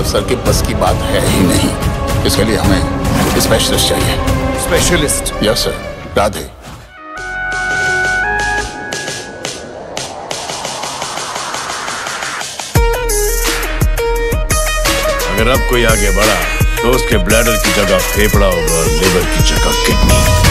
अफसर के बस की बात है ही नहीं। इसके लिए हमें स्पेशलिस्ट चाहिए। स्पेशलिस्ट? Yes sir. राधे। अगर अब कोई आगे बढ़ा तो उसके ब्लैडर की जगह फेफड़ा होगा और लिवर की जगह किडनी।